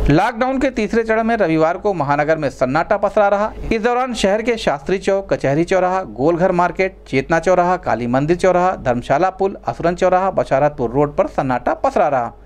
Lockdown के तीसरे चरण में रविवार को महानगर में सन्नाटा पसरा रहा। इस दौरान शहर के शास्त्री चौक, कचहरी चौराहा, गोलघर मार्केट, चेतना चौराहा, काली मंदिर चौराहा, धर्मशाला पुल, असुरन चौराहा, बशारतपुर रोड पर सन्नाटा पसरा रहा।